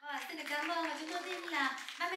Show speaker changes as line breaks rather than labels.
Xin được cảm ơn và chúng tôi tin là